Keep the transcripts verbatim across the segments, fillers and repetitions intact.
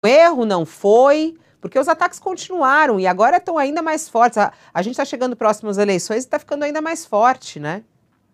erro, não foi, porque os ataques continuaram e agora estão ainda mais fortes. A, a gente está chegando próximo às eleições e está ficando ainda mais forte, né?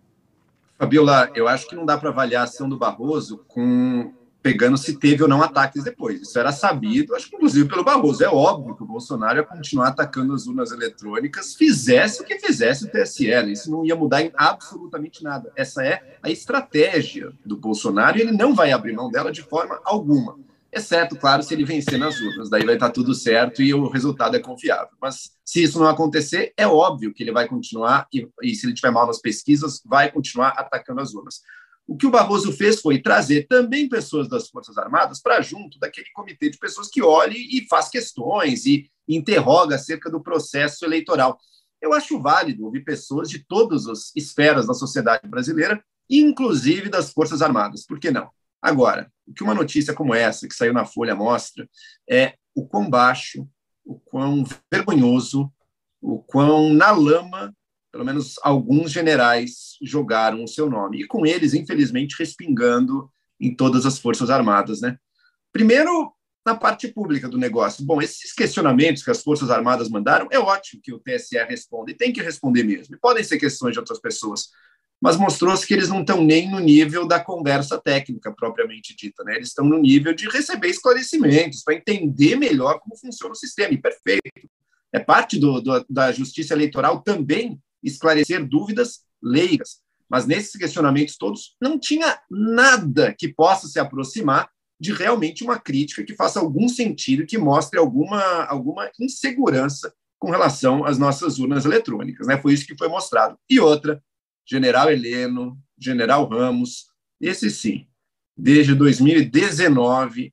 Fabiola, eu acho que não dá para avaliar a ação do Barroso com pegando se teve ou não ataques depois. Isso era sabido, acho que inclusive pelo Barroso. É óbvio que o Bolsonaro ia continuar atacando as urnas eletrônicas, fizesse o que fizesse o T S E. Isso não ia mudar em absolutamente nada. Essa é a estratégia do Bolsonaro e ele não vai abrir mão dela de forma alguma. Exceto, claro, se ele vencer nas urnas. Daí vai estar tudo certo e o resultado é confiável. Mas se isso não acontecer, é óbvio que ele vai continuar, e, e se ele tiver mal nas pesquisas, vai continuar atacando as urnas. O que o Barroso fez foi trazer também pessoas das Forças Armadas para junto daquele comitê de pessoas que olhe e faz questões e interroga acerca do processo eleitoral. Eu acho válido ouvir pessoas de todas as esferas da sociedade brasileira, inclusive das Forças Armadas. Por que não? Agora, o que uma notícia como essa, que saiu na Folha, mostra é o quão baixo, o quão vergonhoso, o quão na lama, pelo menos alguns generais jogaram o seu nome. E com eles, infelizmente, respingando em todas as Forças Armadas, né? Primeiro, na parte pública do negócio. Bom, esses questionamentos que as Forças Armadas mandaram, é ótimo que o T S E responda, e tem que responder mesmo. E podem ser questões de outras pessoas, mas mostrou-se que eles não estão nem no nível da conversa técnica propriamente dita, né? Eles estão no nível de receber esclarecimentos, para entender melhor como funciona o sistema, e perfeito. É parte do, do, da justiça eleitoral também esclarecer dúvidas leigas, mas nesses questionamentos todos não tinha nada que possa se aproximar de realmente uma crítica que faça algum sentido, que mostre alguma, alguma insegurança com relação às nossas urnas eletrônicas, né? Foi isso que foi mostrado. E outra, General Heleno, General Ramos, esse sim, desde dois mil e dezenove,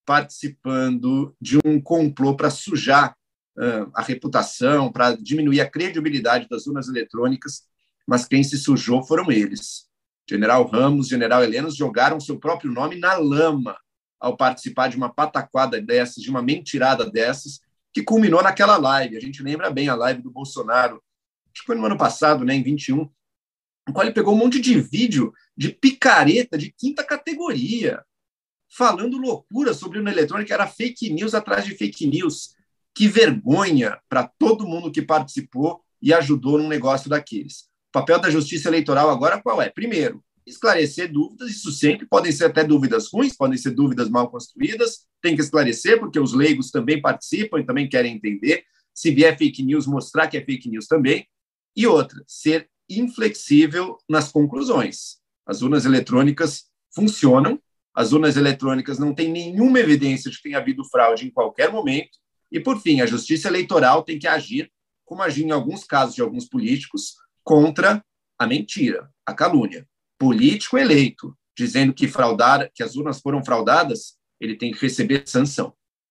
participando de um complô para sujar uh, a reputação, para diminuir a credibilidade das urnas eletrônicas, mas quem se sujou foram eles. General Ramos, General Heleno jogaram seu próprio nome na lama ao participar de uma pataquada dessas, de uma mentirada dessas, que culminou naquela live. A gente lembra bem a live do Bolsonaro, acho que foi no ano passado, né, em vinte e um, no qual ele pegou um monte de vídeo de picareta de quinta categoria, falando loucura sobre urna eletrônica, era fake news atrás de fake news. Que vergonha para todo mundo que participou e ajudou num negócio daqueles. O papel da Justiça Eleitoral agora qual é? Primeiro, esclarecer dúvidas, isso sempre, podem ser até dúvidas ruins, podem ser dúvidas mal construídas, tem que esclarecer, porque os leigos também participam e também querem entender. Se vier fake news, mostrar que é fake news também. E outra, ser inflexível nas conclusões. As urnas eletrônicas funcionam, as urnas eletrônicas não têm nenhuma evidência de que tenha havido fraude em qualquer momento, e, por fim, a Justiça Eleitoral tem que agir, como agir em alguns casos de alguns políticos, contra a mentira, a calúnia. Político eleito, dizendo que fraudar, que as urnas foram fraudadas, ele tem que receber sanção.